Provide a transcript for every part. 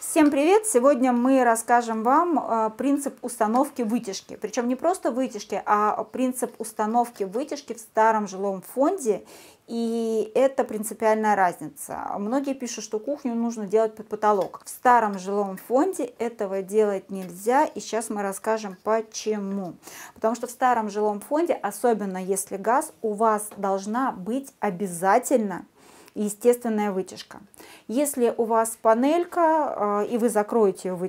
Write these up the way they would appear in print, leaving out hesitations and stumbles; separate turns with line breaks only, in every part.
Всем привет! Сегодня мы расскажем вам принцип установки вытяжки. Причем не просто вытяжки, а принцип установки вытяжки в старом жилом фонде. И это принципиальная разница. Многие пишут, что кухню нужно делать под потолок. В старом жилом фонде этого делать нельзя. И сейчас мы расскажем почему. Потому что в старом жилом фонде, особенно если газ, у вас должна быть обязательно естественная вытяжка. Если у вас панелька и вы закроете ее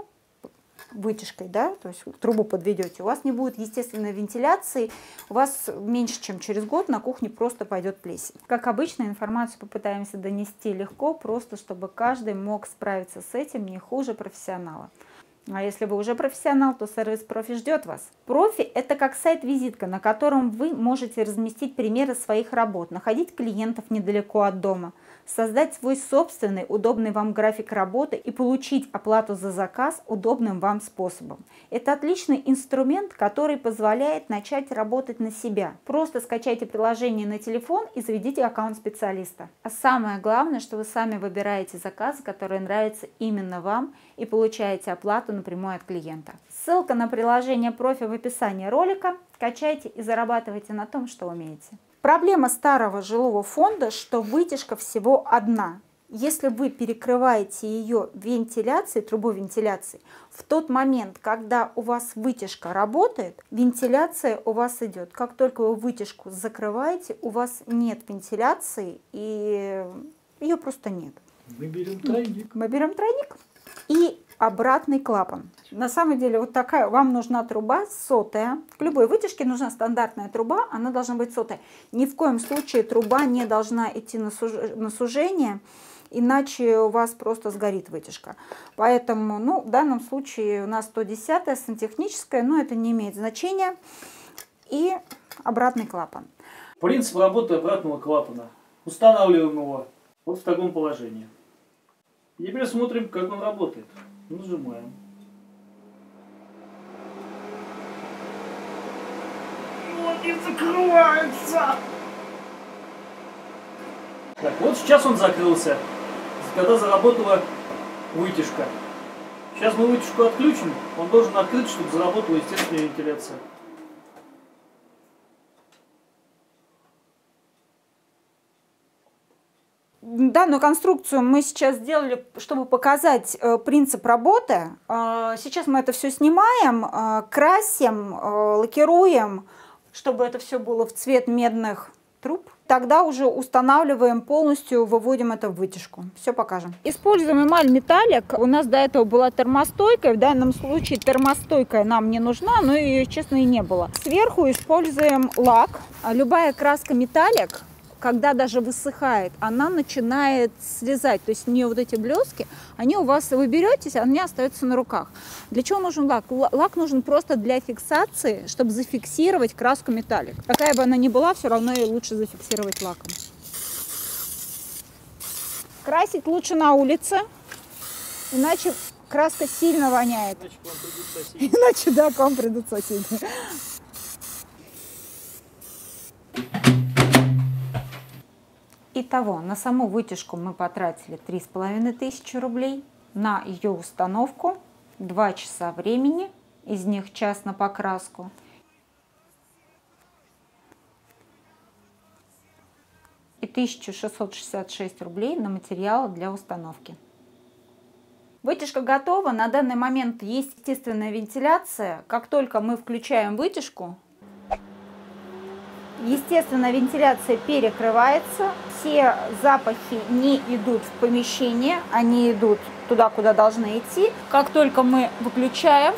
вытяжкой, да, то есть трубу подведете, у вас не будет естественной вентиляции, у вас меньше чем через год на кухне просто пойдет плесень. Как обычно, информацию попытаемся донести легко, просто чтобы каждый мог справиться с этим не хуже профессионала. А если вы уже профессионал, то сервис Профи ждет вас. Профи – это как сайт-визитка, на котором вы можете разместить примеры своих работ, находить клиентов недалеко от дома, создать свой собственный удобный вам график работы и получить оплату за заказ удобным вам способом. Это отличный инструмент, который позволяет начать работать на себя. Просто скачайте приложение на телефон и заведите аккаунт специалиста. А самое главное, что вы сами выбираете заказы, которые нравятся именно вам, и получаете оплату напрямую от клиента. Ссылка на приложение Профи в описании ролика. Качайте и зарабатывайте на том, что умеете. Проблема старого жилого фонда, что вытяжка всего одна. Если вы перекрываете ее вентиляцией, трубой вентиляции, в тот момент, когда у вас вытяжка работает, вентиляция у вас идет. Как только вы вытяжку закрываете, у вас нет вентиляции и ее просто нет.
Мы берем тройник.
Мы берем тройник и обратный клапан. На самом деле вот такая вам нужна труба сотая. К любой вытяжке нужна стандартная труба, она должна быть сотая. Ни в коем случае труба не должна идти на сужение, иначе у вас просто сгорит вытяжка. Поэтому, ну, в данном случае у нас 110-я сантехническая, но это не имеет значения. И обратный клапан.
Принцип работы обратного клапана. Устанавливаем его вот в таком положении. И теперь смотрим, как он работает. Нажимаем. Вот и закрывается. Так, вот сейчас он закрылся, когда заработала вытяжка. Сейчас мы вытяжку отключим, он должен открыть, чтобы заработала естественная вентиляция.
Данную конструкцию мы сейчас сделали, чтобы показать принцип работы. Сейчас мы это все снимаем, красим, лакируем, чтобы это все было в цвет медных труб. Тогда уже устанавливаем полностью, выводим это в вытяжку. Все покажем. Используем эмаль металлик. У нас до этого была термостойкая. В данном случае термостойкая нам не нужна, но ее, честно, и не было. Сверху используем лак. Любая краска металлик, когда даже высыхает, она начинает слезать. То есть у нее вот эти блески, они у вас, вы беретесь, они остаются на руках. Для чего нужен лак? Лак нужен просто для фиксации, чтобы зафиксировать краску металлик. Какая бы она ни была, все равно ее лучше зафиксировать лаком. Красить лучше на улице, иначе краска сильно воняет. Иначе, да, к вам придут соседи. Итого, на саму вытяжку мы потратили 3500 рублей, на ее установку 2 часа времени, из них час на покраску. И 1666 рублей на материалы для установки. Вытяжка готова, на данный момент есть естественная вентиляция. Как только мы включаем вытяжку, естественно, вентиляция перекрывается, все запахи не идут в помещение, они идут туда, куда должны идти. Как только мы выключаем,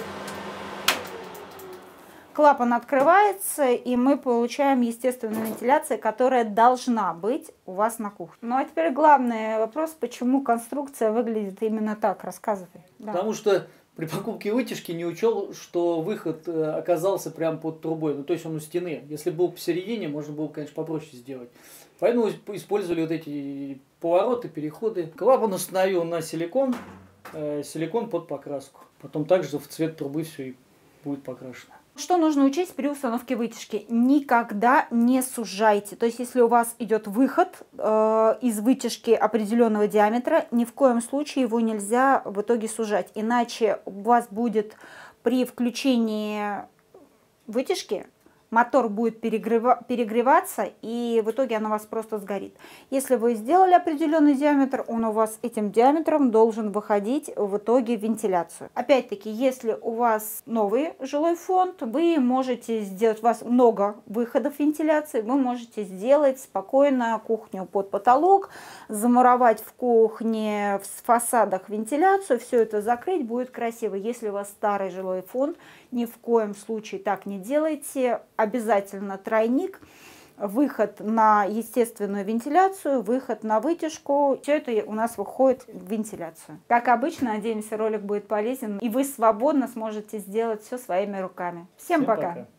клапан открывается, и мы получаем естественную вентиляцию, которая должна быть у вас на кухне. Ну а теперь главный вопрос, почему конструкция выглядит именно так, рассказывай. Да.
Потому что при покупке вытяжки не учел, что выход оказался прямо под трубой, ну то есть он у стены. Если был посередине, можно было, конечно, попроще сделать. Поэтому использовали вот эти повороты, переходы. Клапан установил на силикон, силикон под покраску. Потом также в цвет трубы все и будет покрашено.
Что нужно учесть при установке вытяжки? Никогда не сужайте. То есть, если у вас идет выход из вытяжки определенного диаметра, ни в коем случае его нельзя в итоге сужать. Иначе у вас будет при включении вытяжки мотор будет перегреваться, и в итоге она у вас просто сгорит. Если вы сделали определенный диаметр, он у вас этим диаметром должен выходить в итоге в вентиляцию. Опять-таки, если у вас новый жилой фонд, вы можете сделать, у вас много выходов вентиляции, вы можете сделать спокойно кухню под потолок, замуровать в кухне, в фасадах вентиляцию, все это закрыть, будет красиво. Если у вас старый жилой фонд, ни в коем случае так не делайте. Обязательно тройник, выход на естественную вентиляцию, выход на вытяжку. Все это у нас выходит в вентиляцию. Как обычно, надеемся, ролик будет полезен, и вы свободно сможете сделать все своими руками. Всем пока!